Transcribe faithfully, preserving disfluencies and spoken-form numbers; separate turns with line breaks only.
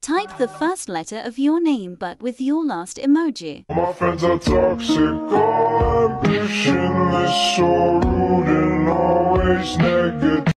Type the first letter of your name but with your last emoji.
My friends are toxic, all ambitionless, so rude and always negative.